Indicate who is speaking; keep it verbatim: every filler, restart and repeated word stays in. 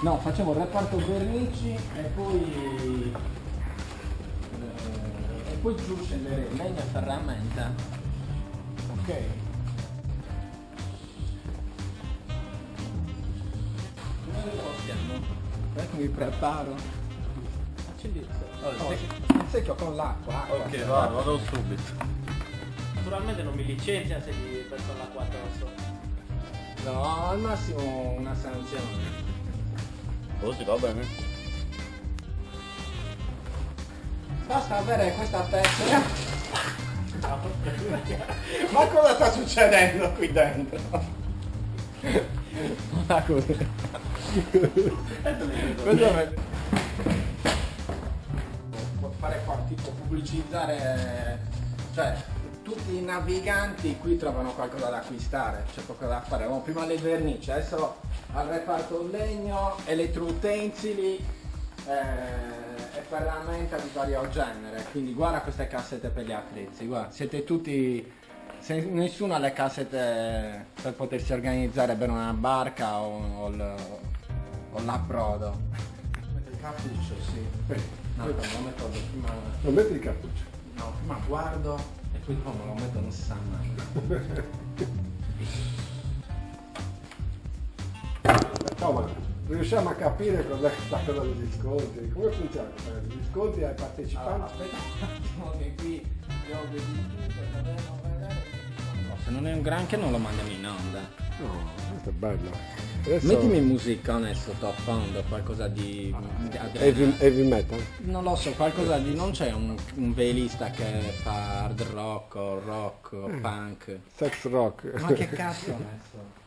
Speaker 1: No, facciamo il reparto vernici e poi eh, e poi giù scendere legna e ferramenta.
Speaker 2: Ok.
Speaker 1: Come lo stiamo? Ecco, mi preparo. Accendi il
Speaker 2: Oh,
Speaker 1: secchio.
Speaker 2: il secchio con l'acqua.
Speaker 3: Ok, va, vado subito.
Speaker 4: Naturalmente non mi licenzia se gli verso l'acqua addosso.
Speaker 1: No, al massimo una sanzione.
Speaker 3: Così va bene.
Speaker 1: Basta avere questa tessera.
Speaker 2: Ma cosa sta succedendo qui dentro?
Speaker 1: Ma così. Questo è... Può fare qua, tipo pubblicizzare, cioè tutti i naviganti qui trovano qualcosa da acquistare, c'è poco da fare. Avevamo prima le vernici, adesso al reparto legno, elettroutensili eh, e ferramenta di vario genere. Quindi guarda queste cassette per gli attrezzi, guarda, siete tutti, se nessuno ha le cassette per potersi organizzare per una barca o, o, il- o l'approdo. Il cappuccio, sì. No, non lo metto prima.
Speaker 2: Non metti il cappuccio.
Speaker 1: No, prima guardo e poi dopo me lo metto non si sa mai.
Speaker 2: No, ma riusciamo a capire cos'è questa cosa degli sconti? Come funziona? Gli sconti ai
Speaker 1: Allora,
Speaker 2: partecipanti?
Speaker 1: aspetta un attimo che qui devo vedere per poterlo vedere. No, se non è un granché non lo mandiamo in onda.
Speaker 2: No, questo è bello. Adesso...
Speaker 1: Mettimi musica nel sottofondo, qualcosa di, di
Speaker 2: Heavy, heavy metal?
Speaker 1: non lo so, qualcosa di. Non c'è un, un velista che fa hard rock o rock o punk.
Speaker 2: Sex rock.
Speaker 1: Ma che cazzo ho messo?